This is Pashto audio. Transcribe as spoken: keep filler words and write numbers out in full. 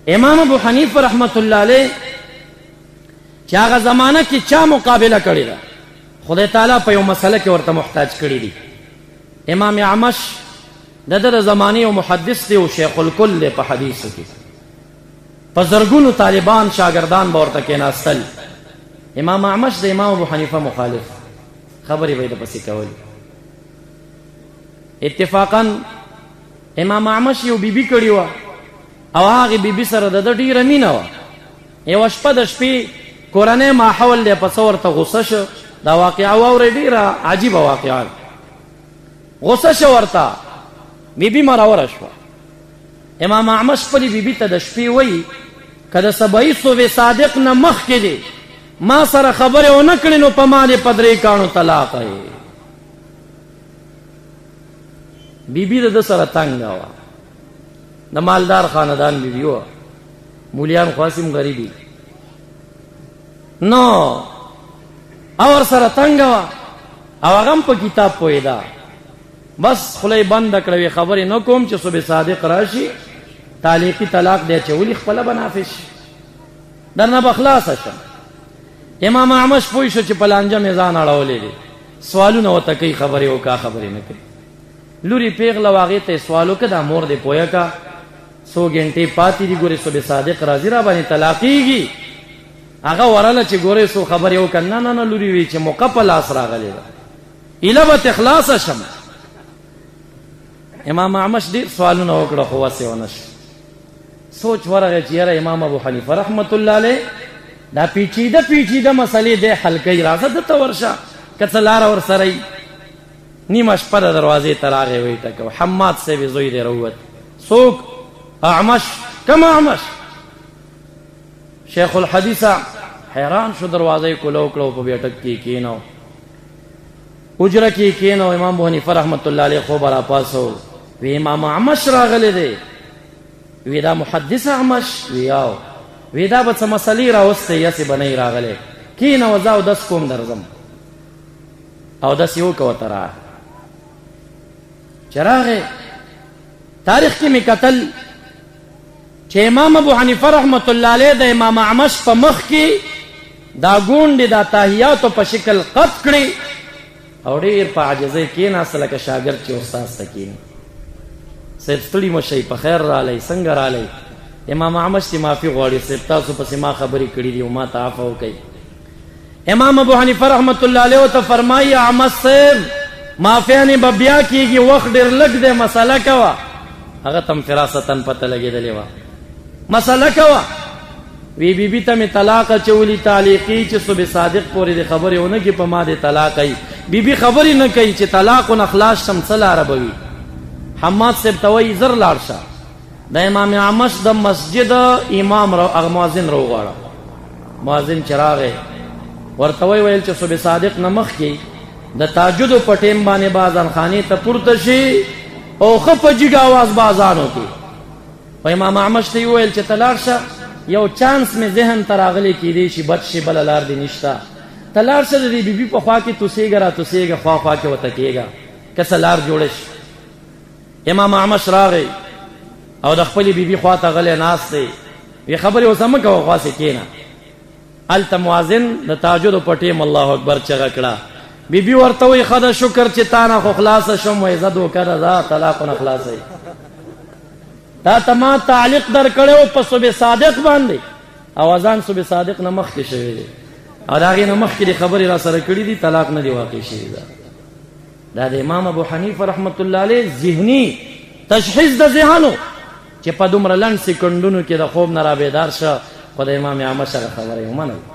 امام ابو حنیفه رحمت الله علیه چې هغه زمانہ کې چا مقابله کړې ده خدای تعالی په یو مسله کې ورته محتاج کړی دی. امام اعمش د دغه زمانه او محدث دی او شیخ الکل په حدیثو کې په زرګونو طالبان شاګردان به ورته کېناستل. امام اعمش د امام ابو حنیفه مخالف خبرې به د پسې کول. اتفاقا امام اعمش یو بیبي کړی و او هغه بیبي سره د ډیره مینه و. یو شپه د شپې کورنۍ ماحول دی په څور ته غوسه شو. دا واقعا واورې ډیره عجیبه واقعا. غوسه شو ورته بیبي مراوره شو. امام اعمش خپلې بیبي ته د شپې وایي که د سبعي صوبې صادق نه مخکې دی ما سره خبرې ونه کړې نو په ما دې په درې کاڼو طلاق یې. بیبي د ده سره تنګه وه. د مالدار خاندان بیبي وه. مولیان خواسم غریبي نو او ورسره تنګه وه او هغه هم په کتاب پوهېده. بس خوله یې بنده کړه خبرې نه کوم چې صبح صادق راشي تعلیقي طلاق دی اچولي خپله به نافظ شي درنه به خلاصه شم. امام اعمش پوه شو چې په لانجه مې ځان اړولی دی. سوالونه ورته کوي خبرې وکړه خبرې نه کوي. لوري پیغله و هغې ته یې سوال وکړه دا مور دې پویه که څو ګنټې پاتې دي ګورې صبح صادق راځي را باندې طلاقېږي. هغه ورله چې ګورې څو خبرې وکړه نه نه نه لوري وی چې موقع په لاس راغلی ده ایله به تې خلاصه شم. امام اعمش ډېر سوالونه وکړه خو وسې ونه شو. سوچ ورغی چې یاره امام ابو حنیفه رحمت الله علیه دا پیچیده پیچیده مسلې دی حل کوي راځه دته ورشه که څه لاره ورسره یي. نیمه شپه د دروازې ته راغی ویې ټکو حماد صاحب یې زوی دی راووت. څوک؟ اعمش. کم اعمش؟ شیخ الحدیثه حیران شو دروازه یې کوله وکړه په بیټک کې کېنو حجره کې کېنو. امام ابو حنیفه رحمت الله علیه خوب راپاسو وی امام اعمش راغلی دی. وی دا محدث اعمش؟ وی آو. وی دا به څه مسلې راوستې یسې به نه راغلی کېنه زه اودس کوم درځم. اودس یې وکړه ورته راغی. چې راغی تاریخ کې مې کتل چې امام ابو حنیفه رحمت الله علیه د امام اعمش په مخ کې دا ګونډې دا تحیاتو په شکل قط کړي او ډېر په عاجزۍ کېناسته لکه شاګرد چې استاذ ته کېني. صاحب ستړي مه شئ په خیر رالی څنګه رالی. امام اعمش چې معافي غواړي صاحب تاسو پسې ما خبرې کړي دي او ما ته عفو وکئ. امام ابو حنیفه رحمت الله علیه ورته فرمایي اعمش صاحب معافیانې به بیا کېږي وخت ډېر لږ دی مسله کوه. هغه ته هم فراستن پته لګېدلې وه. مسله کوه. وی بیبي ته مې طلاق اچولي تعلیقي چې صبح صادق پورې د خبرې ونه کړي په ما دې طلاق ای. بیبي خبرې نه کوي چې طلاق نه خلاص شم څه لاره به وي. حماد صاحب ته وایي زر لاړ شه د امام اعمش د مسجد امام هغه مؤذن راوغواړه. مؤذن چې راغی ورته ویل چې صبح صادق نه مخکې د تهجدو په ټیم باندې به اذان خانې ته پورته شي او ښه په جګ اواز به اذان وکړي. په امام اعمش ته یې وویل چې ته لاړ شه یو چانس مې ذهن ته راغلی کیدی شي بد شي بله لار دې نشته. ته لاړ شه د دې بیبي په خوا کې توسېږه را توسېږه خوا خوا کې ورته کېږه که څه لار جوړه شي. امام اعمش راغی او د خپلې بیبي خوا ته غلی ناست دی. وی خبرې اوسه مه کوه خوا سې کېنه. هلته مؤذن د تهجدو په ټیم الله اکبر چغه کړه. بیبي ورته وایي ښه ده شکر چې تا نه خو خلاصه شم. وایي زه دوکه ده ځه طلاقو نه خلاصوي. تا ته ما تعلیق در کړی په صبح صادق باندې او اذان صبح صادق نه مخکې شوی دی او د هغې نه مخکې د خبرې را سره کړي دي طلاق نه دی واقع شوي ده. دا د امام ابو حنیفه رحمت الله علیه ذهني تشخیص د ذهنو چې په دومره لنډ سکندونو کې د خوب نه را بیدار شه. خو د امام اعمش هغه خبره یې ومنله.